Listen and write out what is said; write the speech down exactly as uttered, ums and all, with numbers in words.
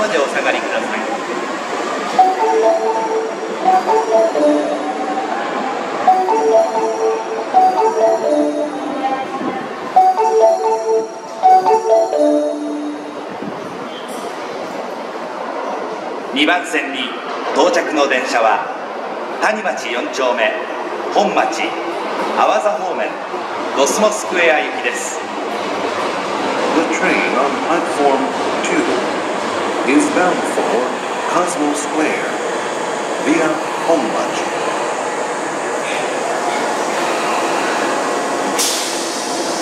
までお下がりください。にばん線に到着の電車は谷町よん丁目本町阿波座方面コスモスクエア行きです。 The train on platform two is bound for Cosmo Square via Honmachi.